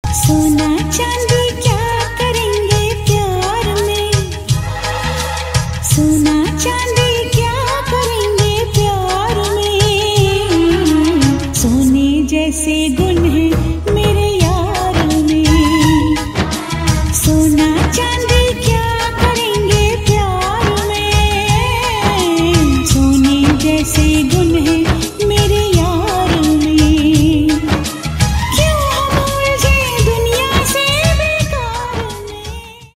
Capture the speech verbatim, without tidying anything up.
सोना चांदी क्या करेंगे प्यार में, सोना चांदी क्या करेंगे प्यार में, सोने जैसे